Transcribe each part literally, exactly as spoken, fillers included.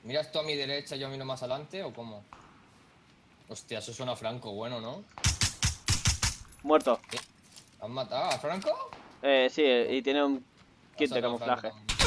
¿Miras tú a mi derecha y yo miro más adelante o cómo? Hostia, eso suena a Franco, bueno, ¿no? Muerto. ¿Han matado a Franco? Eh, sí, y tiene un kit de Pásalo a Franco camuflaje. también.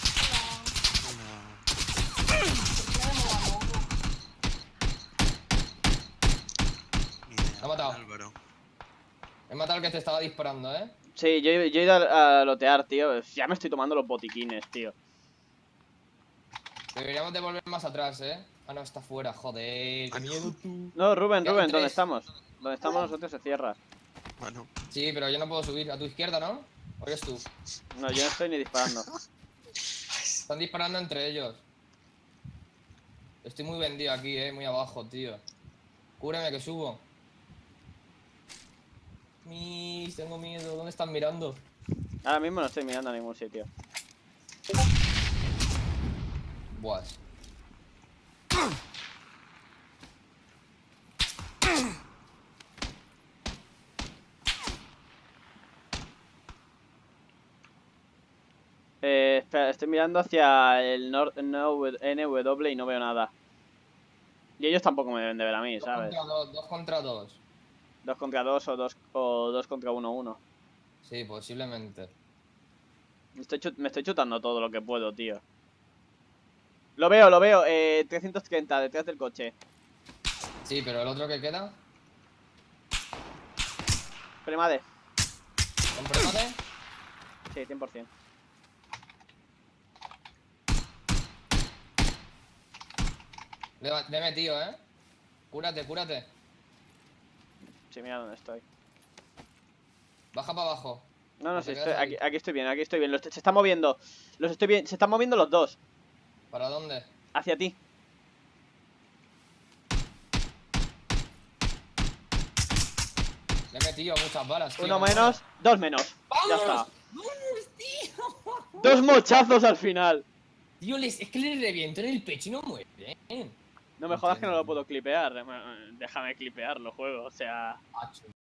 Ha matado. Álvaro. He matado al que te estaba disparando, ¿eh? Sí, yo, yo he ido a, a lotear, tío. Ya me estoy tomando los botiquines, tío. Deberíamos de volver más atrás, ¿eh? Ah, no, está fuera, joder. Qué miedo tú. No, Rubén, Quedan Rubén, ¿dónde tres. estamos? Donde estamos nosotros se cierra. Bueno, Sí, pero yo no puedo subir. A tu izquierda, ¿no? ¿O eres tú? No, yo no estoy ni disparando. Están disparando entre ellos. Estoy muy vendido aquí, eh. Muy abajo, tío. Cúbreme que subo. Mis, tengo miedo. ¿Dónde están mirando? Ahora mismo no estoy mirando a ningún sitio. Buah. Eh, espera, estoy mirando hacia el nor N W y no veo nada. Y ellos tampoco me deben de ver a mí, Dos ¿sabes? contra dos, dos contra dos. Dos contra dos o dos, o dos contra uno uno. Sí, posiblemente. Me estoy, me estoy chutando todo lo que puedo, tío. Lo veo, lo veo. Eh, trescientos treinta, detrás del coche. Sí, pero el otro que queda. Premade. ¿Comprémate? Sí, cien por cien. Le, le he metido, ¿eh? Cúrate, cúrate. Sí, mira dónde estoy. Baja para abajo. No, no, O sí, te estoy, quedas ahí. aquí, aquí estoy bien, aquí estoy bien. Los, se están moviendo. Los estoy bien. Se están moviendo los dos. ¿Para dónde? Hacia ti. Le he metido muchas balas, tío. Uno no menos, para. dos menos. Ya está. ¡Vamos, tío! Dos mochazos al final. Tío, les, es que le reviento en el pecho y no muere. No me jodas que no lo puedo clipear. Déjame clipearlo, juego. O sea... Macho.